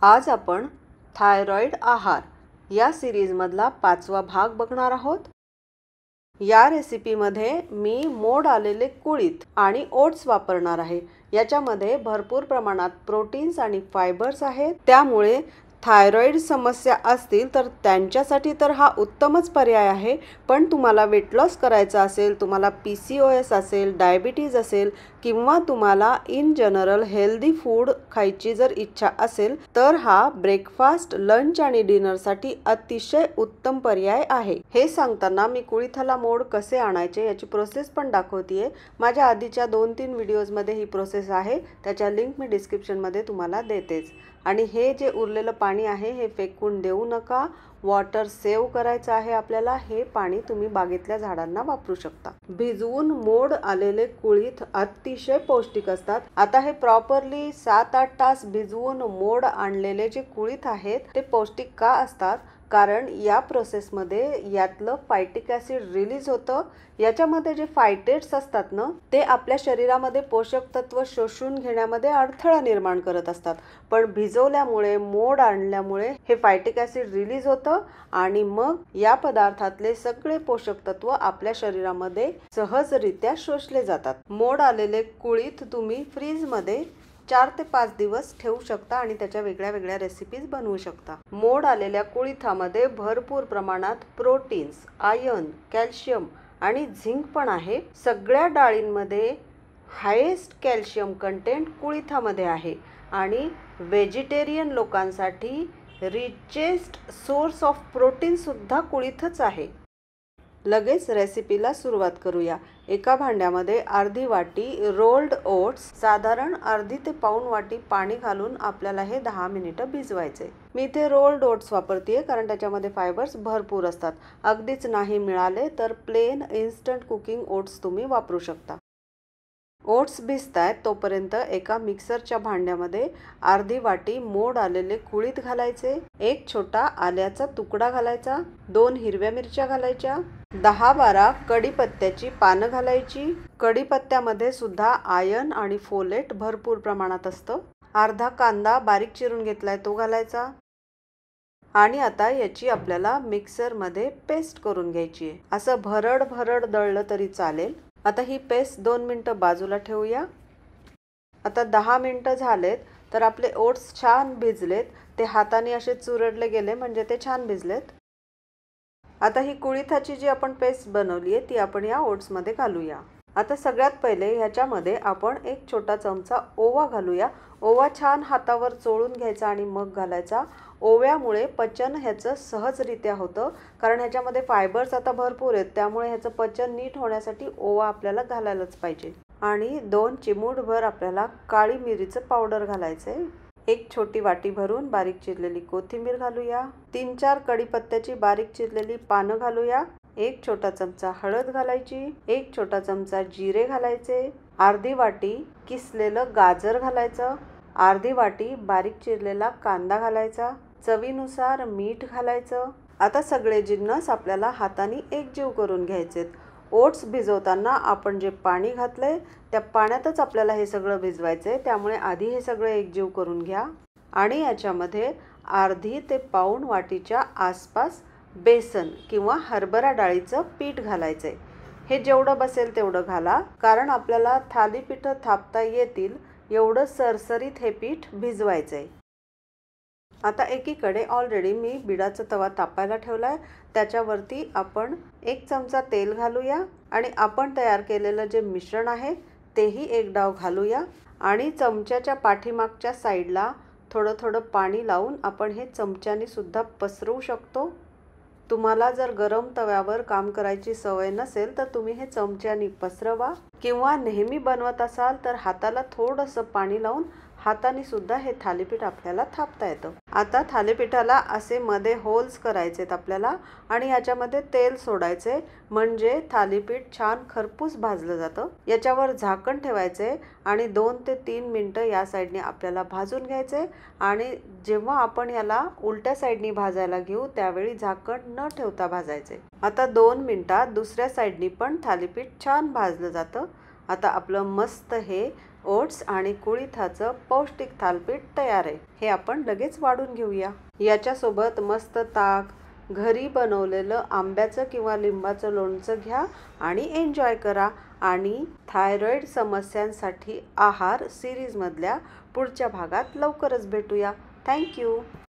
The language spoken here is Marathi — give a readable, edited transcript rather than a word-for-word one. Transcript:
आज आपण थायरॉइड आहार या सिरीजमधला 5वा भाग बघणार आहोत। या रेसिपीमध्ये मी मोड आलेले कुळीथ आणि ओट्स वापरणार आहे। याच्यामध्ये भरपूर प्रमाणात प्रोटीन्स आणि फायबर्स आहेत, त्यामुळे थायरॉइड समस्या असतील तर त्यांच्यासाठी तर हा उत्तमच पर्याय आहे। पण तुम्हाला वेट लॉस करायचा असेल, तुम्हाला PCOS असेल, डायबिटीज असेल किंवा तुम्हाला इन जनरल हेल्दी फूड खायची जर इच्छा असेल तर हा ब्रेकफास्ट, लंच आणि डिनरसाठी अतिशय उत्तम पर्याय आहे। हे सांगताना मी कुळीथाला मोड कसे आणायचे याची प्रोसेस पण दाखवतेय। माझ्या आधीच्या 2-3 व्हिडिओजमध्ये ही प्रोसेस आहे, त्याच्या लिंक मी डिस्क्रिप्शनमध्ये तुम्हाला देतेच। आणि हे जे उरलेलं पाणी आहे हे फेकून देऊ नका, वॉटर सेव्ह करायचं आहे आपल्याला। हे पाणी तुम्ही बागेतल्या झाडांना वापरू शकता। भिजवून मोड आलेले कुळीथ अतिशय पौष्टिक असतात। आता हे प्रॉपरली 7-8 तास भिजवून मोड आणलेले जे कुळीथ आहेत ते पौष्टिक का असतात? कारण या प्रोसेसमध्ये यातलं फायटिक ॲसिड रिलीज होतं। याच्यामध्ये जे फायटेट्स असतात ना, ते आपल्या शरीरामध्ये पोषक तत्व शोषून घेण्यामध्ये अडथळा निर्माण करत असतात। पण भिजवल्यामुळे, मोड आणल्यामुळे हे फायटिक ॲसिड रिलीज होतं आणि मग या पदार्थातले सगळे पोषक तत्व आपल्या शरीरामध्ये सहजरित्या शोषले जातात। मोड आलेले कुळीथ तुम्ही फ्रीजमध्ये 4 ते 5 दिवस ठेवू शकता आणि त्याच्या वेगळ्या वेगळ्या रेसिपीज बनवू शकता। मोड आलेल्या कुळीथामध्ये भरपूर प्रमाणात प्रोटीन्स, आयर्न, कॅल्शियम आणि झिंक पण आहे। सगळ्या डाळींमध्ये हायेस्ट कॅल्शियम कंटेंट कुळीथामध्ये आहे आणि व्हेजिटेरियन लोकांसाठी रिचेस्ट सोर्स ऑफ प्रोटीन सुद्धा कुळीथच आहे। लगेच रेसिपीला सुरुवात करूया। एका भांड्यामध्ये अर्धी वाटी रोल्ड ओट्स, साधारण अर्धी ते पाऊण वाटी पाणी घालून आपल्याला हे 10 मिनिटं भिजवायचे। मी इथे रोल्ड ओट्स वापरतेय कारण त्याच्यामध्ये फायबर्स भरपूर असतात। अगदीच नाही मिळाले तर प्लेन इन्स्टंट कुकिंग ओट्स तुम्ही वापरू शकता। ओट्स भिजतायत तोपर्यंत एका मिक्सरच्या भांड्यामध्ये अर्धी वाटी मोड आलेले कुळीथ घालायचे, एक छोटा आल्याचा तुकडा घालायचा, 2 हिरव्या मिरच्या घालायच्या, 10-12 कढीपत्त्याची पानं घालायची। कढीपत्त्यामध्ये सुद्धा आयर्न आणि फोलेट भरपूर प्रमाणात असतं। अर्धा कांदा बारीक चिरून घेतलाय तो घालायचा आणि आता याची आपल्याला मिक्सरमध्ये पेस्ट करून घ्यायची आहे। असं भरड भरड दळलं तरी चालेल। आता ही पेस्ट 2 मिनिटं बाजूला ठेवूया। आता 10 मिनिटं झालेत तर आपले ओट्स छान भिजलेत, ते हाताने असे चुरडले गेले म्हणजे ते छान भिजलेत। आता ही कुळीथाची जी आपण पेस्ट बनवली आहे ती आपण या ओट्समध्ये घालूया। आता सगळ्यात पहिले ह्याच्यामध्ये आपण एक छोटा चमचा ओवा घालूया। ओवा छान हातावर चोळून घ्यायचा आणि मग घालायचा। ओव्यामुळे पचन ह्याचं सहजरित्या होतं, कारण ह्याच्यामध्ये फायबर्स आता भरपूर आहेत, त्यामुळे ह्याचं पचन नीट होण्यासाठी ओवा आपल्याला घालायलाच पाहिजे। आणि 2 चिमूटभर आपल्याला काळी मिरीचं पावडर घालायचंय। एक छोटी वाटी भरून बारीक चिरलेली कोथिंबीर घालूया। 3-4 कढीपत्त्याची बारीक चिरलेली पानं घालूया। एक छोटा चमचा हळद घालायची, एक छोटा चमचा जिरे घालायचे, अर्धी वाटी किसलेलं गाजर घालायचं, अर्धी वाटी बारीक चिरलेला कांदा घालायचा, चवीनुसार मीठ घालायचं। आता सगळे जिन्नस आपल्याला हाताने एकजीव करून घ्यायचेत। ओट्स भिजवताना आपण जे पाणी घातलंय त्या पाण्यातच आपल्याला हे सगळं भिजवायचंय, त्यामुळे आधी हे सगळं एकजीव करून घ्या। आणि याच्यामध्ये अर्धी ते पाऊण वाटीच्या आसपास बेसन किंवा हरभरा डाळीचं पीठ घालायचंय। हे जेवढं बसेल तेवढं घाला, कारण आपल्याला थालीपीठं थापता येतील एवढं सरसरीत हे पीठ भिजवायचंय। आता एकीकडे ऑलरेडी मी बिडाचा तवा तापायला ठेवलाय, त्याच्यावरती आपण 1 चमचा तेल घालूया आणि आपण तयार केलेलं जे मिश्रण आहे तेही एक डाव घालूया आणि चमच्याच्या पाठीमागच्या साईडला थोडं थोडं पाणी लावून आपण हे चमच्याने सुद्धा पसरवू शकतो। तुम्हाला जर गरम तव्यावर काम करायची सवय नसेल तर तुम्ही हे चमच्याने पसरवा, किंवा नेहमी बनवत असाल तर हाताला थोडंसं पाणी लावून हाताने सुद्धा हे थालीपीठ आपल्याला थापता येतं। आता थालीपीठाला असे मध्ये होल्स करायचेत आपल्याला आणि याच्यामध्ये तेल सोडायचे, म्हणजे थालीपीठ छान खरपूस भाजलं जातं। याच्यावर झाकण ठेवायचे आणि 2 ते 3 मिनिटं या साईडने आपल्याला भाजून घ्यायचे आणि जेव्हा आपण याला उलट्या साईडने भाजायला घेऊ त्यावेळी झाकण न ठेवता भाजायचे। आता 2 मिनिटात दुसऱ्या साईडने पण थालीपीठ छान भाजलं जातं। आता आपलं मस्त हे ओट्स आणि कुळिथाचं पौष्टिक थालपीठ तयार आहे. हे आपण लगेच वाढून घेऊया. याच्यासोबत मस्त ताक, घरी बनवलेलं आंब्याचं किंवा लिंबाचं लोणचं घ्या आणि एन्जॉय करा. आणि थायरॉईड समस्यांसाठी आहार सिरीजमधल्या पुढच्या भागात लवकरच भेटूया. थँक्यू.